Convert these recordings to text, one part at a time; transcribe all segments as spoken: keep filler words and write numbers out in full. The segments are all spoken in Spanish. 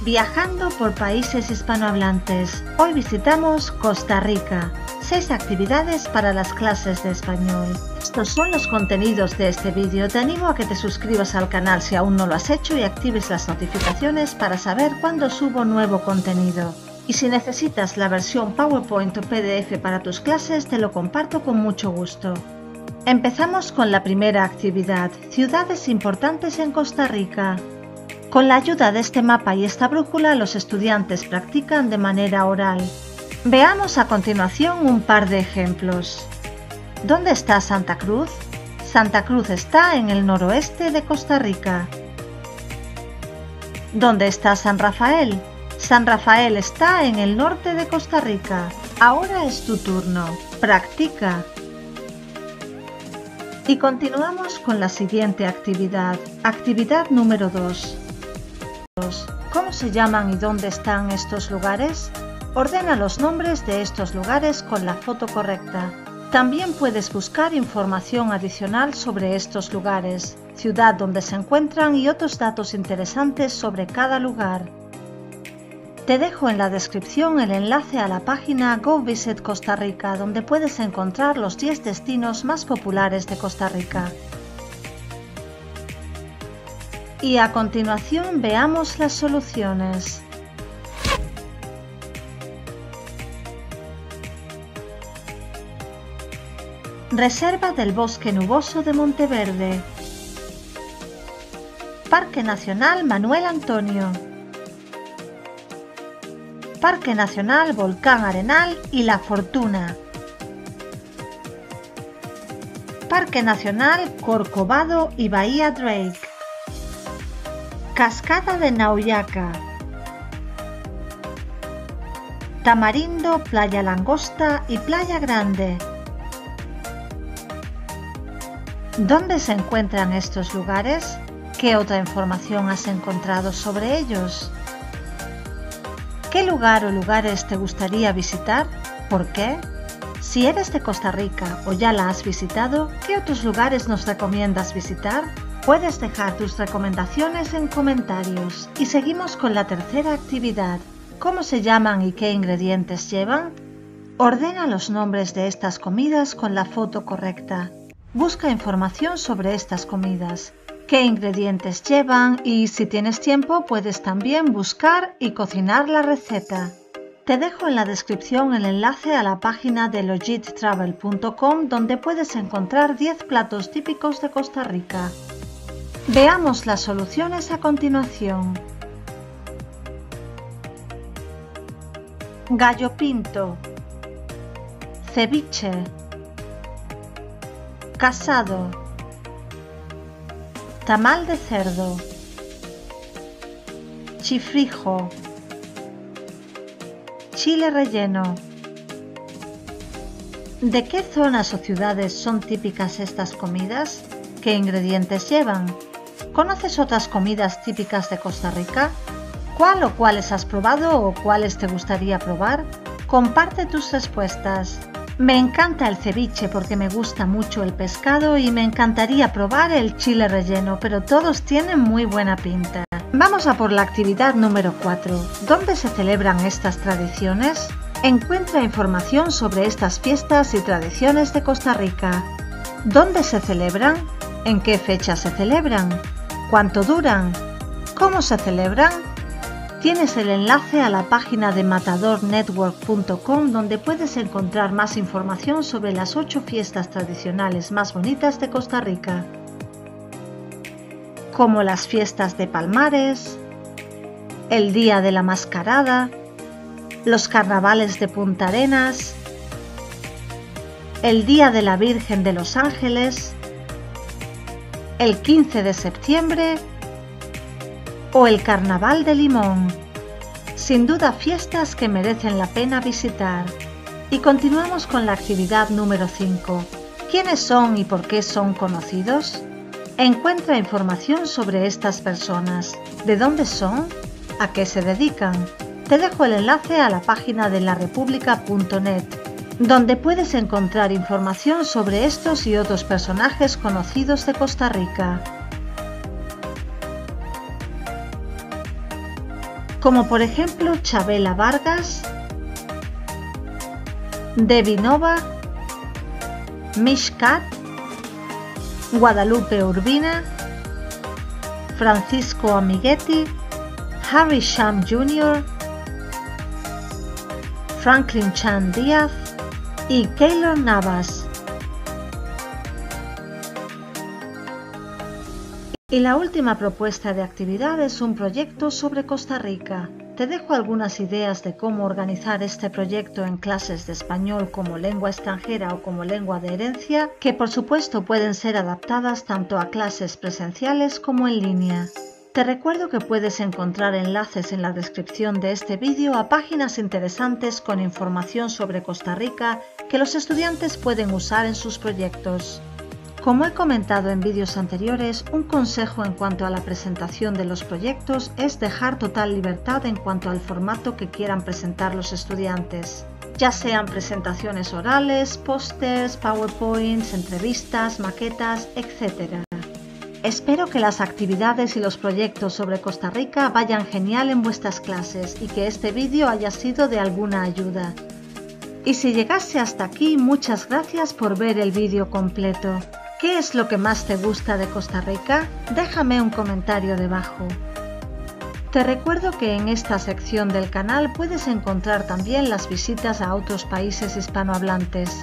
Viajando por países hispanohablantes. Hoy visitamos Costa Rica. seis actividades para las clases de español. Estos son los contenidos de este vídeo. Te animo a que te suscribas al canal si aún no lo has hecho y actives las notificaciones para saber cuándo subo nuevo contenido. Y si necesitas la versión PowerPoint o P D F para tus clases, te lo comparto con mucho gusto. Empezamos con la primera actividad, ciudades importantes en Costa Rica. Con la ayuda de este mapa y esta brújula, los estudiantes practican de manera oral. Veamos a continuación un par de ejemplos. ¿Dónde está Santa Cruz? Santa Cruz está en el noroeste de Costa Rica. ¿Dónde está San Rafael? San Rafael está en el norte de Costa Rica. Ahora es tu turno. Practica. Y continuamos con la siguiente actividad. Actividad número dos. ¿Cómo se llaman y dónde están estos lugares? Ordena los nombres de estos lugares con la foto correcta. También puedes buscar información adicional sobre estos lugares, ciudad donde se encuentran y otros datos interesantes sobre cada lugar. Te dejo en la descripción el enlace a la página Go Visit Costa Rica, donde puedes encontrar los diez destinos más populares de Costa Rica. Y a continuación veamos las soluciones. Reserva del Bosque Nuboso de Monteverde. Parque Nacional Manuel Antonio. Parque Nacional Volcán Arenal y La Fortuna. Parque Nacional Corcovado y Bahía Drake. Cascada de Nauyaca. Tamarindo, Playa Langosta y Playa Grande. ¿Dónde se encuentran estos lugares? ¿Qué otra información has encontrado sobre ellos? ¿Qué lugar o lugares te gustaría visitar? ¿Por qué? Si eres de Costa Rica o ya la has visitado, ¿qué otros lugares nos recomiendas visitar? Puedes dejar tus recomendaciones en comentarios. Y seguimos con la tercera actividad. ¿Cómo se llaman y qué ingredientes llevan? Ordena los nombres de estas comidas con la foto correcta. Busca información sobre estas comidas, qué ingredientes llevan y, si tienes tiempo, puedes también buscar y cocinar la receta. Te dejo en la descripción el enlace a la página de logit travel punto com, donde puedes encontrar diez platos típicos de Costa Rica. Veamos las soluciones a continuación. Gallo pinto. Ceviche. Casado. Tamal de cerdo. Chifrijo. Chile relleno. ¿De qué zonas o ciudades son típicas estas comidas? ¿Qué ingredientes llevan? ¿Conoces otras comidas típicas de Costa Rica? ¿Cuál o cuáles has probado o cuáles te gustaría probar? Comparte tus respuestas. Me encanta el ceviche porque me gusta mucho el pescado y me encantaría probar el chile relleno, pero todos tienen muy buena pinta. Vamos a por la actividad número cuatro. ¿Dónde se celebran estas tradiciones? Encuentra información sobre estas fiestas y tradiciones de Costa Rica. ¿Dónde se celebran? ¿En qué fecha se celebran? ¿Cuánto duran? ¿Cómo se celebran? Tienes el enlace a la página de matador network punto com, donde puedes encontrar más información sobre las ocho fiestas tradicionales más bonitas de Costa Rica, como las fiestas de Palmares, el Día de la Mascarada, los carnavales de Punta Arenas, el Día de la Virgen de los Ángeles, el quince de septiembre o el Carnaval de Limón. Sin duda, fiestas que merecen la pena visitar. Y continuamos con la actividad número cinco. ¿Quiénes son y por qué son conocidos? Encuentra información sobre estas personas. ¿De dónde son? ¿A qué se dedican? Te dejo el enlace a la página de la república punto net, donde puedes encontrar información sobre estos y otros personajes conocidos de Costa Rica. como por ejemplo Chabela Vargas, Debbie Nova, Mish Cat, Guadalupe Urbina, Francisco Amiguetti, Harry Sham junior, Franklin Chan Díaz y Keylor Navas. Y la última propuesta de actividad es un proyecto sobre Costa Rica. Te dejo algunas ideas de cómo organizar este proyecto en clases de español como lengua extranjera o como lengua de herencia, que por supuesto pueden ser adaptadas tanto a clases presenciales como en línea. Te recuerdo que puedes encontrar enlaces en la descripción de este vídeo a páginas interesantes con información sobre Costa Rica que los estudiantes pueden usar en sus proyectos. Como he comentado en vídeos anteriores, un consejo en cuanto a la presentación de los proyectos es dejar total libertad en cuanto al formato que quieran presentar los estudiantes, ya sean presentaciones orales, pósters, PowerPoints, entrevistas, maquetas, etcétera. Espero que las actividades y los proyectos sobre Costa Rica vayan genial en vuestras clases y que este vídeo haya sido de alguna ayuda. Y si llegaste hasta aquí, muchas gracias por ver el vídeo completo. ¿Qué es lo que más te gusta de Costa Rica? Déjame un comentario debajo. Te recuerdo que en esta sección del canal puedes encontrar también las visitas a otros países hispanohablantes.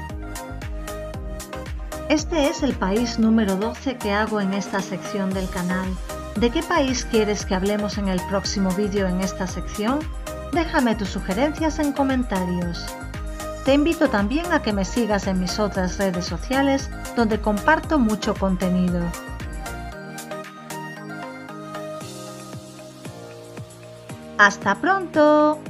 Este es el país número doce que hago en esta sección del canal. ¿De qué país quieres que hablemos en el próximo vídeo en esta sección? Déjame tus sugerencias en comentarios. Te invito también a que me sigas en mis otras redes sociales, donde comparto mucho contenido. ¡Hasta pronto!